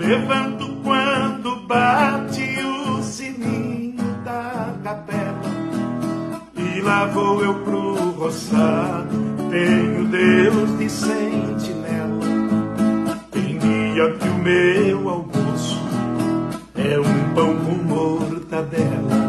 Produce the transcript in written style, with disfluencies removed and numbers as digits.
Levanto quando bate o sininho da capela, e lá vou eu pro roçado. Tenho Deus de sentinela. Tem dia que o meu almoço é um pão com mortadela.